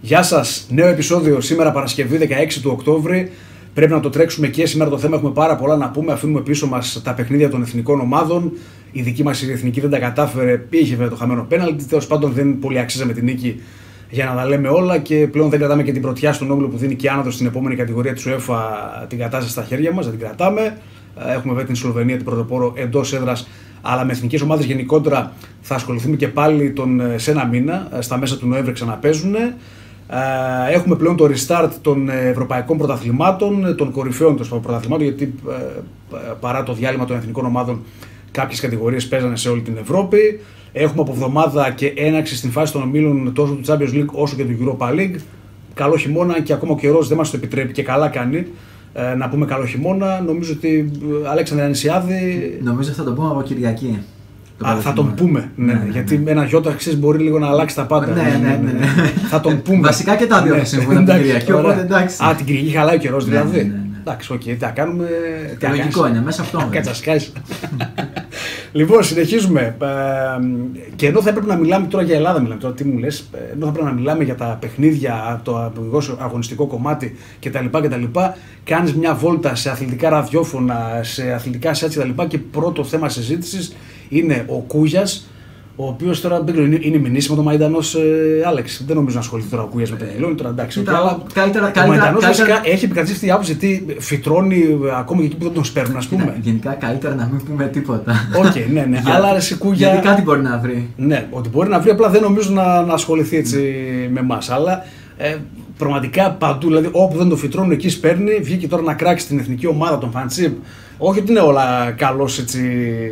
Γεια σας, νέο επεισόδιο σήμερα Παρασκευή 16 του Οκτώβρη. Πρέπει να το τρέξουμε και σήμερα το θέμα, έχουμε πάρα πολλά να πούμε. Αφήνουμε πίσω μας τα παιχνίδια των εθνικών ομάδων. Η δική μας η εθνική δεν τα κατάφερε, είχε βέβαια το χαμένο πέναλτι. Τέλος πάντων δεν πολύ αξίζαμε την νίκη για να τα λέμε όλα και πλέον δεν κρατάμε και την πρωτιά στον όμιλο που δίνει και άνοδο στην επόμενη κατηγορία της UEFA την κατάσταση στα χέρια μας, δεν την κρατάμε. Έχουμε βέβαια την Σλοβενία, την πρωτοπόρο εντός έδρας, αλλά με εθνικές ομάδες γενικότερα θα ασχοληθούμε και πάλι σε ένα μήνα. Στα μέσα του Νοέμβρη ξαναπαίζουν. Έχουμε πλέον το restart των ευρωπαϊκών πρωταθλημάτων, των κορυφαίων των πρωταθλημάτων, γιατί παρά το διάλειμμα των εθνικών ομάδων κάποιες κατηγορίες παίζανε σε όλη την Ευρώπη. Έχουμε από εβδομάδα και έναρξη στην φάση των ομίλων τόσο του Champions League όσο και του Europa League. Καλό χειμώνα και ακόμα ο καιρός δεν μας το επιτρέπει και καλά κάνει να πούμε καλό χειμώνα. Νομίζω ότι Αλέξανδρε Ανησιάδη. Νομίζω θα το πούμε από Κυριακή. Θα τον πούμε. Ναι. Γιατί ένα γιώτα μπορεί λίγο να αλλάξει τα πάντα. Ναι. Θα τον πούμε. Βασικά και τα δύο θα συμβούν την Κυριακή. Οπότε εντάξει. Την Κυριακή χαλάει ο καιρός δηλαδή. Ναι. Εντάξει, τι θα κάνουμε. Λογικό είναι, μέσα αυτό. Κατσασκάεις. Λοιπόν, συνεχίζουμε. Και ενώ θα έπρεπε να μιλάμε τώρα για Ελλάδα, μιλάμε τώρα, τι μου λες, ενώ θα πρέπει να μιλάμε για τα παιχνίδια, το αγωνιστικό κομμάτι κτλ. Κάνεις μια βόλτα σε αθλητικά ραδιόφωνα, σε αθλητικά sites κτλ. Και πρώτο θέμα συζήτησης είναι ο Κούγιας, ο οποίος τώρα είναι μηνύσιμο το Μαϊντανός Άλεξ. Δεν νομίζω να ασχοληθεί τώρα ο Κούγιας με τον Κιλόνι. Τώρα εντάξει. Ο Μαϊντανός βασικά έχει επικρατήσει αυτή η άποψη γιατί φυτρώνει ακόμα και εκεί που δεν τον σπέρνουν, ας πούμε. Γενικά καλύτερα να μην πούμε τίποτα. Ναι. Αλλά αρέσει Κούγια. Γιατί κάτι μπορεί να βρει. Ναι, ότι μπορεί να βρει, απλά δεν νομίζω να ασχοληθεί έτσι με εμάς. Αλλά πραγματικά παντού, δηλαδή όπου δεν το φυτρώνουν εκεί σπέρνει. Βγήκε τώρα να κράξει την εθνική ομάδα, τον Φαντσίπ. Όχι ότι είναι όλα καλώς έτσι.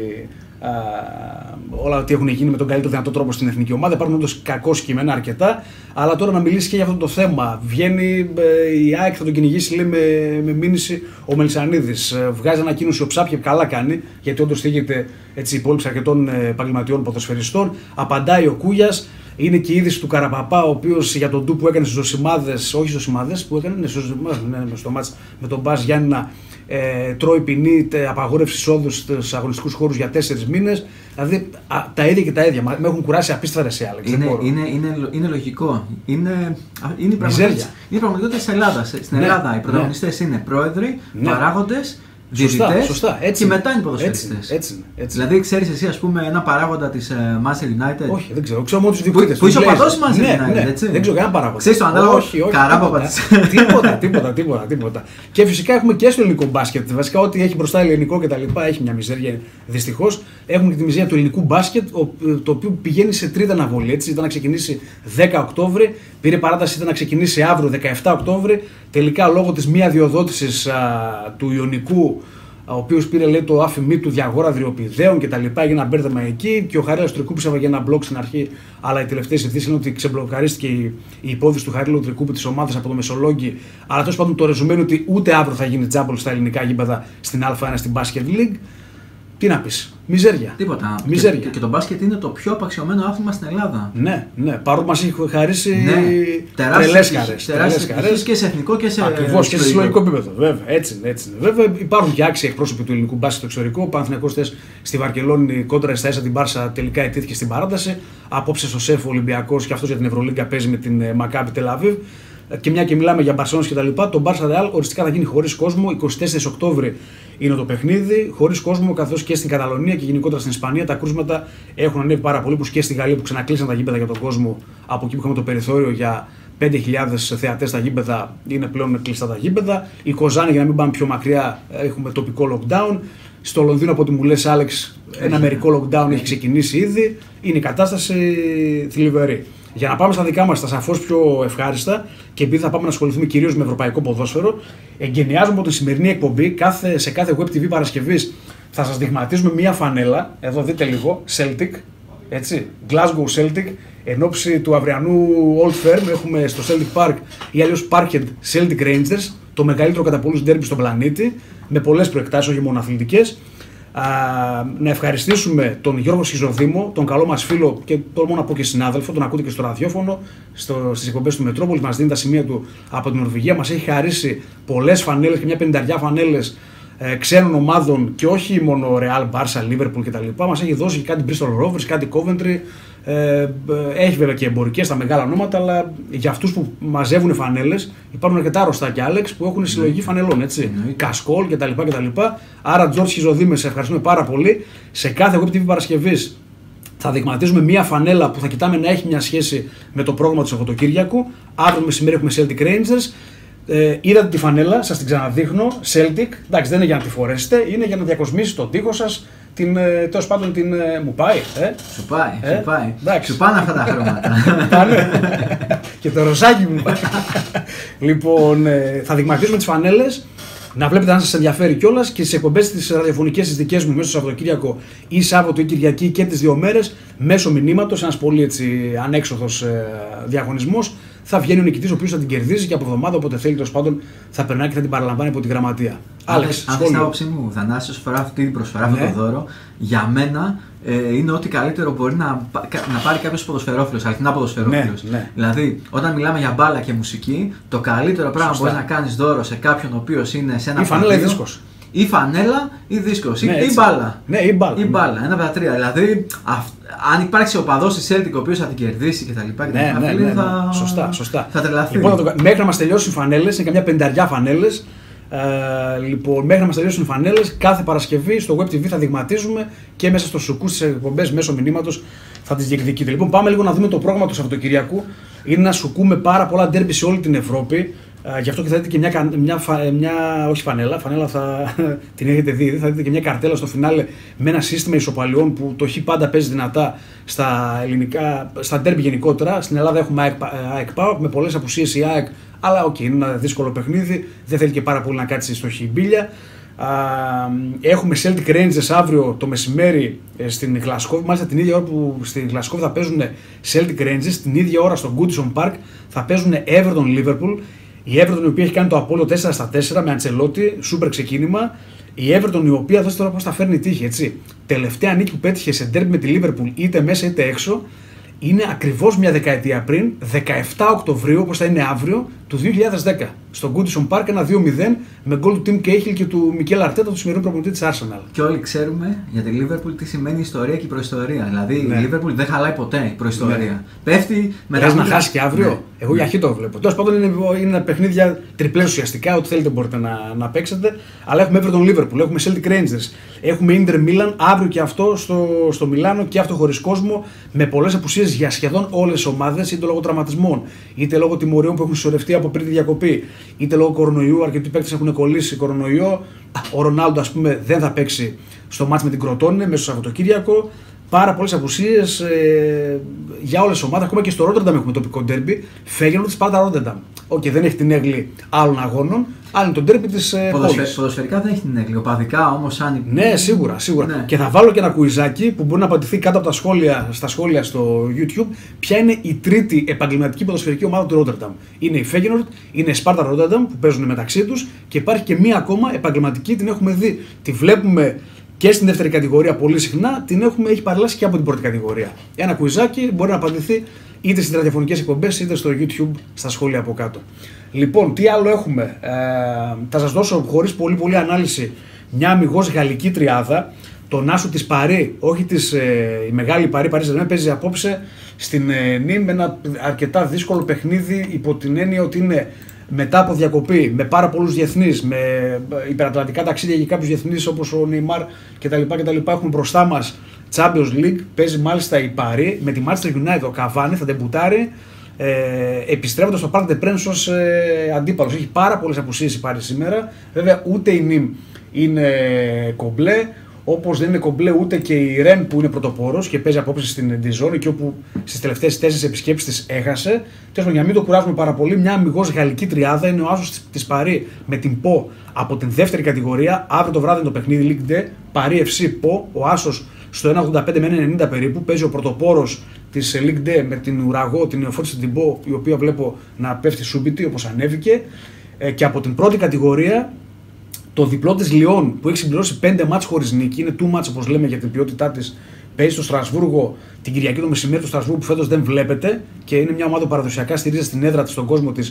Όλα ότι έχουν γίνει με τον καλύτερο δυνατό τρόπο στην εθνική ομάδα. Υπάρχουν όντως κακό κείμενα αρκετά. Αλλά τώρα να μιλήσει και για αυτό το θέμα. Βγαίνει η ΑΕΚ, θα τον κυνηγήσει λέει, με μήνυση ο Μελισσανίδης. Βγάζει ανακοίνωση ο Ψάπιε, καλά κάνει, γιατί όντως θίγεται η υπόλοιψη αρκετών επαγγελματιών ποδοσφαιριστών. Απαντάει ο Κούγιας. Είναι και η είδηση του Καραπαπά, ο οποίος για τον ντου που έκανε στους Ζωσιμάδες, όχι Ζωσιμάδες, που έκανε στο μάτς με τον Μπάζ Γιάννηνα, τρώει ποινή απαγόρευση εισόδου στους αγωνιστικούς χώρους για 4 μήνες. Δηλαδή τα ίδια και τα ίδια. Με έχουν κουράσει απίστευτα σε Άλεξ. Είναι λογικό. Είναι η πραγματικότητα της Ελλάδας. Στην Ελλάδα οι πρωταγωνιστές είναι πρόεδροι, παράγοντες. Σωστά, έτσι. Και μετά είναι οι ποδοσφαιριστές. Έτσι. Δηλαδή, ξέρεις εσύ, ας πούμε, ένα παράγοντα της Manchester United. Όχι, δεν ξέρω. Ξέρω μόνο τους διοικητές. Που είσαι ο παδός της Manchester United, έτσι. Δεν ξέρω κανένα παράγοντα. Ξέρεις το ανάλογο Καράπαπα της. Τίποτα. Και φυσικά έχουμε και στο ελληνικό μπάσκετ. Βασικά, ό,τι έχει μπροστά ελληνικό κτλ. Έχει μια μιζέρια δυστυχώς. Έχουμε και τη μιζέρια του ελληνικού μπάσκετ, το οποίο πηγαίνει σε τρίτη αναβολή. Έτσι, ήταν να ξεκινήσει 10 Οκτώβρη. Πήρε παράταση, ήταν να ξεκινήσει αύριο 17 Οκτώβρη. Τελικά λόγω της μη αδειοδότησης του Ιωνικού, ο οποίος πήρε λέει, το άφημί του διαγόρα δριοπηδαίων κτλ. Έγινε ένα μπέρδεμα εκεί και ο Χαρίλαος Τρικούπης έβαγε ένα μπλοκ στην αρχή. Αλλά οι τελευταίες ειδήσεις είναι ότι ξεμπλοκαρίστηκε η υπόθεση του Χαρίλαου Τρικούπη της ομάδας από το Μεσολόγγι. Αλλά τέλος πάντων το ρεζουμένο ότι ούτε αύριο θα γίνει τζάμπολ στα ελληνικά γήπεδα στην Α1 στην Basket League. Τι να πεις, μιζέρια. Τίποτα. Μιζέρια. Και το μπάσκετ είναι το πιο απαξιωμένο άθλημα στην Ελλάδα. Ναι. Παρόλο που μας έχει χαρίσει τρελές χαρές. Και σε εθνικό και σε. Ακριβώς, και σε συλλογικό επίπεδο. Βέβαια, έτσι είναι. Βέβαια, υπάρχουν και άξιοι εκπρόσωποι του ελληνικού μπάσκετ στο εξωτερικό. Ο Παναθηναϊκός χθες στη Βαρκελόνη κόντρα στα ίσα την Μπάρσα τελικά ετήθηκε στην παράταση. Απόψε στο ΣΕΦ ο Ολυμπιακός και αυτός για την Ευρωλίγκα παίζει με την Μακάμπι Τελαβίβ. Και μια και μιλάμε για Μπαρσελόνα και τα λοιπά, το Barça Real οριστικά θα γίνει χωρίς κόσμο. 24 Οκτώβρη είναι το παιχνίδι, χωρίς κόσμο, καθώς και στην Καταλωνία και γενικότερα στην Ισπανία τα κρούσματα έχουν ανέβει πάρα πολύ. Όπως και στη Γαλλία που ξανακλείσαν τα γήπεδα για τον κόσμο, από εκεί που είχαμε το περιθώριο για 5.000 θεατές στα γήπεδα, είναι πλέον κλειστά τα γήπεδα. Η Κοζάνη, για να μην πάμε πιο μακριά, έχουμε τοπικό lockdown. Στο Λονδίνο, από ό,τι μου λες, Άλεξ, ένα μερικό lockdown έχει ξεκινήσει ήδη. Είναι η κατάσταση θλιβερή. Για να πάμε στα δικά μας, τα σαφώς πιο ευχάριστα και επειδή θα πάμε να ασχοληθούμε κυρίως με ευρωπαϊκό ποδόσφαιρο, εγκαινιάζουμε από τη σημερινή εκπομπή σε κάθε Web TV Παρασκευής θα σας δειγματίζουμε μία φανέλα. Εδώ δείτε λίγο, Celtic, έτσι, Glasgow Celtic, εν ώψη του αυριανού Old Firm έχουμε στο Celtic Park ή αλλιώς Parkhead Celtic Rangers, το μεγαλύτερο κατά πολλούς ντέρμπι στον πλανήτη, με πολλές προεκτάσεις, όχι μόνο αθλητικές. Να ευχαριστήσουμε τον Γιώργο Σχιζοδήμο, τον καλό μας φίλο και τολμώ να πω και συνάδελφο, τον ακούτε και στο ραδιόφωνο, στις εκπομπές του Μετρόπολης, μας δίνει τα σημεία του από την Νορβηγία, μας έχει χαρίσει πολλές φανέλες και μια 50 φανέλες ξένων ομάδων και όχι μόνο Real, Barça, Liverpool κτλ. Μας έχει δώσει και κάτι Bristol Rovers, κάτι Coventry, Έχει βέβαια και εμπορικές στα μεγάλα ονόματα, αλλά για αυτούς που μαζεύουν φανέλες υπάρχουν αρκετά αρρωστάκια, Άλεξ, που έχουν συλλογή φανελών. Έτσι. Κασκόλ κτλ. Άρα, Τζορτζ Χιζοδήμε, σε ευχαριστούμε πάρα πολύ. Σε κάθε Web TV Παρασκευής θα δειγματίζουμε μία φανέλα που θα κοιτάμε να έχει μια σχέση με το πρόγραμμα του Σαββατοκύριακου. Αύριο μεσημέρι έχουμε Celtic Rangers. Είδατε τη φανέλα, σας την ξαναδείχνω. Celtic, εντάξει, δεν είναι για να τη φορέσετε, είναι για να διακοσμήσει τον τοίχο σας. Τέλος πάντων την. Μου πάει, Σου πάει. Σου πάνε αυτά τα χρώματα. Πάνε. Και το ροζάκι μου πάει. Λοιπόν, θα δειγματίσουμε τις φανέλες. Να βλέπετε αν σας ενδιαφέρει κιόλας και στις εκπομπές τις ραδιοφωνικές τις δικές μου μέσω Σαββατοκύριακο ή Σάββατο ή Κυριακή και τις 2 μέρες μέσω μηνύματος, ένας πολύ έτσι ανέξοδος διαγωνισμός. Θα βγαίνει ο νικητής ο οποίος θα την κερδίζει και από εβδομάδα όποτε θέλει τέλος πάντων θα περνάει και θα την παραλαμβάνει από τη γραμματεία. Άλεξ, αν θες την άποψή μου, Θανάση, όσο φορά αυτή την προσφορά, αυτό το δώρο, για μένα είναι ό,τι καλύτερο μπορεί να πάρει κάποιος ποδοσφαιρόφιλος, αληθινά ποδοσφαιρόφιλος. Ναι. Δηλαδή, όταν μιλάμε για μπάλα και μουσική, το καλύτερο πράγμα που μπορείς να κάνεις δώρο σε κάποιον ο οποίος είναι σε ένα φανέλα ή δίσκος. Ή φανέλα ή δίσκος. Ναι, ή μπάλα. Ναι, ή μπάλα. Ή μπάλα. Ένα από τα τρία. Δηλαδή, αν υπάρξει οπαδός της Celtic ο οποίος θα την κερδίσει κτλ. Ναι. Σωστά. Θα τρελαθεί. Λοιπόν, μέχρι να μας τελειώσουν οι φανέλες, είναι καμιά 50 φανέλες. Λοιπόν, μέχρι να μας τελειώσουν οι φανέλες, κάθε Παρασκευή στο Web TV θα δειγματίζουμε και μέσα στο σουκού στις εκπομπές μέσω μηνύματος θα τις διεκδικείτε. Λοιπόν, πάμε λίγο να δούμε το πρόγραμμα του Σαββατοκυριακού. Είναι ένα σουκού με πάρα πολλά ντέρμπι σε όλη την Ευρώπη. Γι' αυτό και θα δείτε και όχι φανέλα θα την έχετε δει, θα δείτε και μια καρτέλα στο φινάλε με ένα σύστημα ισοπαλιών που το Χ πάντα παίζει δυνατά στα ελληνικά, στα ντέρμπι γενικότερα. Στην Ελλάδα έχουμε ΑΕΚ ΠΑΟΚ με πολλές απουσίες η ΑΕΚ, αλλά είναι ένα δύσκολο παιχνίδι, δεν θέλει και πάρα πολύ να κάτσει στο χιμπίλια. Έχουμε Celtic Rangers αύριο το μεσημέρι στην Γλασκόβη. Μάλιστα την ίδια ώρα που στην Γλασκόβη θα παίζουν Celtic Rangers, την ίδια ώρα στο Goodison Park θα παίζουν Everton Liverpool. Η Everton η οποία έχει κάνει το απόλυτο 4-4 με Αντσελότη, σούπερ ξεκίνημα. Η Everton η οποία, δώστε τώρα πώς θα φέρνει τύχη, έτσι. Τελευταία νίκη που πέτυχε σε ντέρμπι με τη Liverpool είτε μέσα είτε έξω είναι ακριβώς μια δεκαετία πριν, 17 Οκτωβρίου, όπως θα είναι αύριο, του 2010. Στο Goodison Park ένα 2-0 με γκολ του Tim Cahill και του Μικέλ Αρτέτα, του σημερινού προπονητή της Arsenal. Και όλοι ξέρουμε για τη Liverpool τι σημαίνει ιστορία και η προϊστορία. Δηλαδή η Liverpool δεν χαλάει ποτέ η προϊστορία. Ναι. Πέφτει με να χάσει και αύριο. Ναι. Εγώ για χ το βλέπω. Τέλος πάντων είναι παιχνίδια τριπλές ουσιαστικά, ό,τι θέλετε μπορείτε να παίξετε. Αλλά έχουμε Everton Liverpool, έχουμε Celtic Rangers, έχουμε Inter Milan, αύριο και αυτό στο Μιλάνο και αυτό χωρίς κόσμο, με πολλές απουσίες για σχεδόν όλες τις ομάδες, είτε λόγω τραυματισμών, είτε λόγω τιμωριών που έχουν συσσωρευτεί από πριν τη διακοπή, είτε λόγω κορονοϊού. Αρκετοί παίκτες έχουν κολλήσει κορονοϊό. Ο Ρονάλντο, ας πούμε, δεν θα παίξει στο μάτς με την Κροτόνε μέσα στο Σαββατοκύριακο. Πάρα πολλές απουσίες για όλες τις ομάδες. Ακόμα και στο Ρότερνταμ έχουμε τοπικό ντέρμπι. Φέγγενο της Σπάρτα Ρότερνταμ. Δεν έχει την έγκλη άλλων αγώνων, αλλά είναι το ντέρμπι της πόλης. Ποδοσφαιρικά δεν έχει την έγκλη. Οπαδικά όμως αν. Ναι, σίγουρα. Ναι. Και θα βάλω και ένα κουιζάκι που μπορεί να απαντηθεί κάτω από στα σχόλια στο YouTube. Ποια είναι η τρίτη επαγγελματική ποδοσφαιρική ομάδα του Ρότερνταμ? Είναι η Φέγγενορντ, είναι η Σπάρτα Ρότερνταμ που παίζουν μεταξύ τους και υπάρχει και μία ακόμα επαγγελματική, την έχουμε δει. Τη βλέπουμε και στην δεύτερη κατηγορία πολύ συχνά, έχει παρελάσει και από την πρώτη κατηγορία. Ένα κουιζάκι μπορεί να απαντηθεί είτε στις ραδιοφωνικές εκπομπές είτε στο YouTube στα σχόλια από κάτω. Λοιπόν, τι άλλο έχουμε? Θα σας δώσω χωρίς πολύ ανάλυση μια αμιγώς γαλλική τριάδα. Τον άσο της Παρί, όχι η μεγάλη Παρί Saint-Germain, παίζει απόψε στην Νîmes με ένα αρκετά δύσκολο παιχνίδι υπό την έννοια ότι είναι μετά από διακοπή, με πάρα πολλούς διεθνείς, με υπερατλαντικά ταξίδια για κάποιους διεθνείς όπως ο Neymar κτλ. Έχουμε μπροστά μας Champions League, παίζει μάλιστα η Παρί με τη Manchester United. Ο Cavani θα ντεμπουτάρει επιστρέφοντας στο Parc des Princes ως αντίπαλος. Έχει πάρα πολλές απουσίες η Παρί σήμερα. Βέβαια ούτε η Νίμ είναι κομπλέ, όπως δεν είναι κομπλέ ούτε και η Ρεν που είναι πρωτοπόρος και παίζει απόψε στην Dijon και όπου στις τελευταίες 4 επισκέψεις της έχασε. Τέλος πάντων, για να μην το κουράζουμε πάρα πολύ, μια αμιγώς γαλλική τριάδα είναι ο άσος της Παρί με την Πο από την δεύτερη κατηγορία. Αύριο το βράδυ είναι το παιχνίδι Ligue 2, Παρί FC Πο, ο άσος στο 1,85 με 1,90 περίπου. Παίζει ο πρωτοπόρος της Ligue 2 με την Ουραγό, την Νεοφόρτιση την Πο, η οποία βλέπω να πέφτει σούμπιτη όπως ανέβηκε. Και από την πρώτη κατηγορία το διπλό της Λιόν που έχει συμπληρώσει 5 μάτς χωρίς νίκη, είναι two match όπως λέμε για την ποιότητά της, παίζει στο Στρασβούργο την Κυριακή το μεσημέρι του Στρασβούργου που φέτος δεν βλέπετε και είναι μια ομάδα που παραδοσιακά στηρίζει στην έδρα της, στον κόσμο της,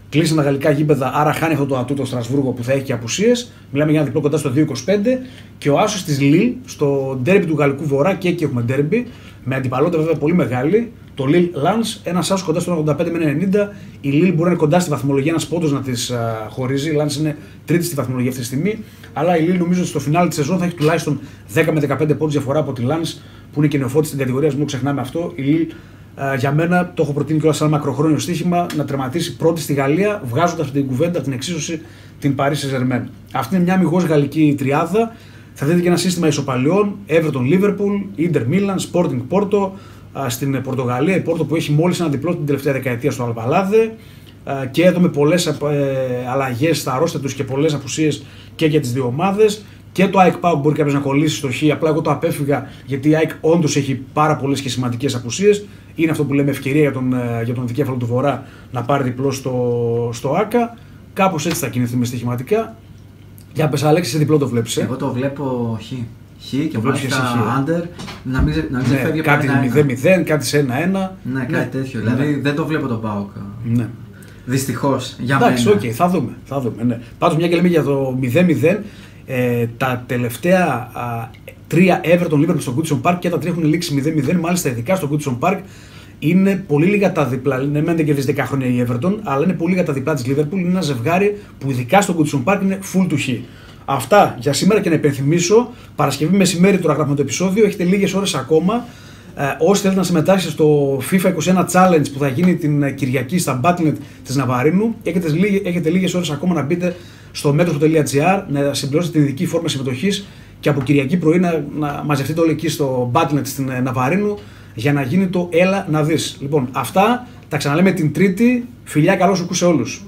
Κλείσαν τα γαλλικά γήπεδα, άρα χάνει αυτό το ατού το Στρασβούργο που θα έχει και απουσίες. Μιλάμε για ένα διπλό κοντά στο 2-25. Και ο άσος της Λιλ στο ντέρμπι του Γαλλικού Βορρά, και εκεί έχουμε ντέρμπι, με αντιπαλότητα βέβαια πολύ μεγάλη. Το Λιλ Lens, ένα άσος κοντά στο 85 με 90. Η Λιλ μπορεί να είναι κοντά στη βαθμολογία, ένας πόντος να της χωρίζει. Η Lens είναι τρίτη στη βαθμολογία αυτή τη στιγμή. Αλλά η Λιλ νομίζω ότι στο φινάλι της σεζόν θα έχει τουλάχιστον 10 με 15 πόντους διαφορά από τη Lens, που είναι και νεοφώτης στην κατηγορία, μην το ξεχνάμε αυτό. Η Λιλ για μένα το έχω προτείνει κιόλας σαν μακροχρόνιο στοίχημα να τερματίσει πρώτη στη Γαλλία, βγάζοντας από την κουβέντα, από την εξίσωση, την Paris Saint-Germain. Αυτή είναι μια αμιγώς γαλλική τριάδα. Θα δείτε και ένα σύστημα ισοπαλιών: Everton Liverpool, Inter Milan, Sporting Porto στην Πορτογαλία. Η Porto που έχει μόλις ένα διπλό την τελευταία δεκαετία στο Αλβαλάδε. Και εδώ με πολλές αλλαγές στα ρόστερ τους και πολλές απουσίες και για τις δύο ομάδες. Και το ΑΕΚ ΠΑΟΚ μπορεί κάποιος να κολλήσει στο Χ. Απλά εγώ το απέφυγα γιατί η ΑΕΚ όντως έχει πάρα πολλές και σημαντικές απουσίες. Είναι αυτό που λέμε ευκαιρία για τον δικέφαλο του Βορρά να πάρει διπλό στο ΑΚΑ. Κάπως έτσι θα κινηθούμε στοιχηματικά. Για πες Αλέξη, σε διπλό το βλέπεις. Εγώ το βλέπω Χ. Χ και μάλιστα Άντερ. Να μην φεύγει κάτι 0-0, κάτι σε 1-1. Ναι, κάτι τέτοιο. Δηλαδή δεν το βλέπω το ΠΑΟΚ. Ναι. Δυστυχώς για εντάξει, μένα. Εντάξει, θα δούμε. Ναι. Πάντως μια και λέμε για το 0-0. Τα τελευταία 3 Everton Liverpool στο Goodison Park και τα 3 έχουν λήξει 0-0. Μάλιστα, ειδικά στο Goodison Park είναι πολύ λίγα τα διπλά. Ναι, δεν κερδίζει 10 χρόνια η Everton, αλλά είναι πολύ λίγα τα διπλά της Liverpool. Είναι ένα ζευγάρι που ειδικά στο Goodison Park είναι full του Χ. Αυτά για σήμερα και να υπενθυμίσω: Παρασκευή μεσημέρι τώρα γράφουμε το επεισόδιο. Έχετε λίγες ώρες ακόμα. Όσοι θέλετε να συμμετάσχετε στο FIFA 21 Challenge που θα γίνει την Κυριακή στα Battle.net της Ναβαρίνου, έχετε λίγες ώρες ακόμα να μπείτε στο metro.gr, να συμπληρώσετε την ειδική φόρμα συμμετοχής και από Κυριακή πρωί να μαζευτείτε όλοι εκεί στο Battle.net στην Ναβαρίνου για να γίνει το έλα να δεις. Λοιπόν, αυτά τα ξαναλέμε την Τρίτη. Φιλιά, καλό σου κου σε όλους.